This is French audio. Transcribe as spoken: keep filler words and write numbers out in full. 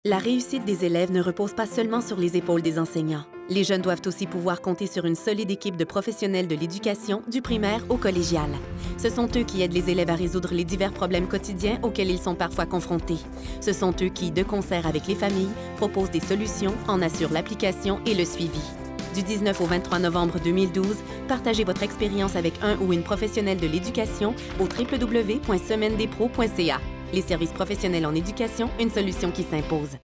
La réussite des élèves ne repose pas seulement sur les épaules des enseignants. Les jeunes doivent aussi pouvoir compter sur une solide équipe de professionnels de l'éducation, du primaire au collégial. Ce sont eux qui aident les élèves à résoudre les divers problèmes quotidiens auxquels ils sont parfois confrontés. Ce sont eux qui, de concert avec les familles, proposent des solutions, en assurent l'application et le suivi. Du dix-neuf au vingt-trois novembre deux mille douze, partagez votre expérience avec un ou une professionnelle de l'éducation au w w w point semaine des pros point c a. Les services professionnels en éducation, une solution qui s'impose.